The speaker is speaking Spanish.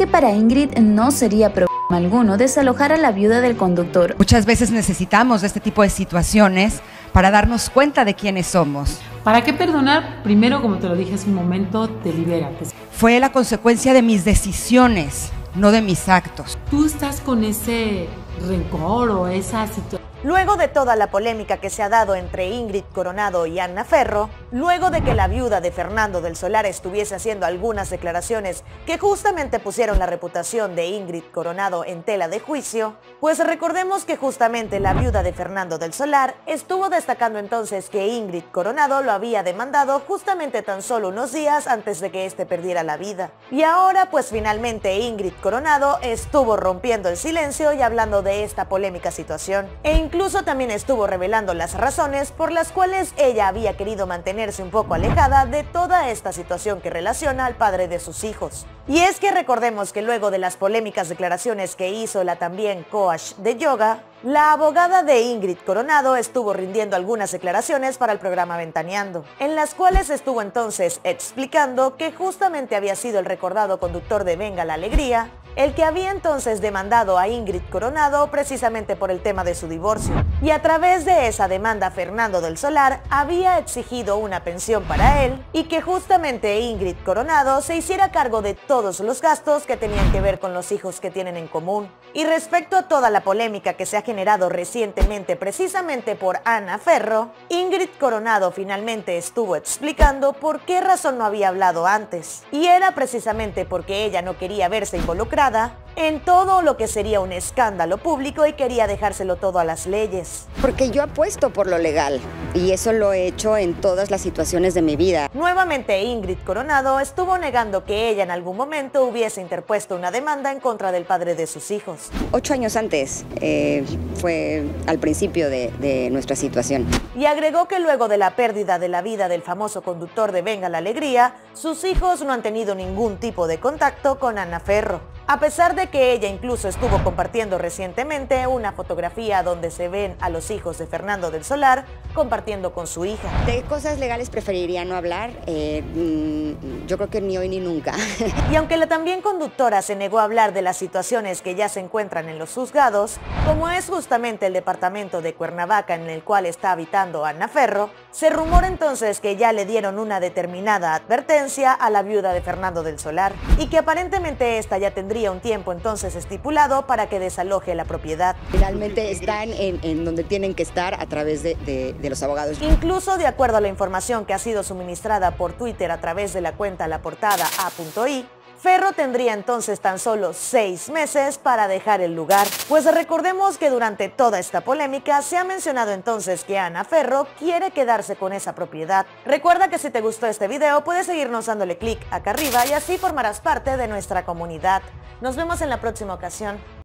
que para Ingrid no sería problema alguno desalojar a la viuda del conductor. Muchas veces necesitamos de este tipo de situaciones para darnos cuenta de quiénes somos. ¿Para qué perdonar? Primero, como te lo dije hace un momento, te libérate. Fue la consecuencia de mis decisiones, no de mis actos. Tú estás con ese rencor o esa situación. Luego de toda la polémica que se ha dado entre Ingrid Coronado y Ana Ferro, luego de que la viuda de Fernando del Solar estuviese haciendo algunas declaraciones que justamente pusieron la reputación de Ingrid Coronado en tela de juicio, pues recordemos que justamente la viuda de Fernando del Solar estuvo destacando entonces que Ingrid Coronado lo había demandado justamente tan solo unos días antes de que éste perdiera la vida. Y ahora pues finalmente Ingrid Coronado estuvo rompiendo el silencio y hablando de esta polémica situación. Incluso también estuvo revelando las razones por las cuales ella había querido mantenerse un poco alejada de toda esta situación que relaciona al padre de sus hijos. Y es que recordemos que luego de las polémicas declaraciones que hizo la también coach de yoga, la abogada de Ingrid Coronado estuvo rindiendo algunas declaraciones para el programa Ventaneando, en las cuales estuvo entonces explicando que justamente había sido el recordado conductor de Venga la Alegría el que había entonces demandado a Ingrid Coronado precisamente por el tema de su divorcio. Y a través de esa demanda Fernando del Solar había exigido una pensión para él y que justamente Ingrid Coronado se hiciera cargo de todos los gastos que tenían que ver con los hijos que tienen en común. Y respecto a toda la polémica que se ha generado recientemente precisamente por Ana Ferro, Ingrid Coronado finalmente estuvo explicando por qué razón no había hablado antes. Y era precisamente porque ella no quería verse involucrada en todo lo que sería un escándalo público y quería dejárselo todo a las leyes. Porque yo apuesto por lo legal y eso lo he hecho en todas las situaciones de mi vida. Nuevamente Ingrid Coronado estuvo negando que ella en algún momento hubiese interpuesto una demanda en contra del padre de sus hijos. 8 años antes fue al principio de nuestra situación. Y agregó que luego de la pérdida de la vida del famoso conductor de Venga la Alegría, sus hijos no han tenido ningún tipo de contacto con Ana Ferro. A pesar de que ella incluso estuvo compartiendo recientemente una fotografía donde se ven a los hijos de Fernando del Solar compartiendo con su hija. De cosas legales preferiría no hablar, yo creo que ni hoy ni nunca. Y aunque la también conductora se negó a hablar de las situaciones que ya se encuentran en los juzgados, como es justamente el departamento de Cuernavaca en el cual está habitando Ana Ferro, se rumora entonces que ya le dieron una determinada advertencia a la viuda de Fernando del Solar y que aparentemente esta ya tendría un tiempo entonces estipulado para que desaloje la propiedad. Finalmente están en donde tienen que estar a través de los abogados. Incluso de acuerdo a la información que ha sido suministrada por Twitter a través de la cuenta La Portada A.I, Ferro tendría entonces tan solo 6 meses para dejar el lugar. Pues recordemos que durante toda esta polémica se ha mencionado entonces que Ana Ferro quiere quedarse con esa propiedad. Recuerda que si te gustó este video puedes seguirnos dándole clic acá arriba y así formarás parte de nuestra comunidad. Nos vemos en la próxima ocasión.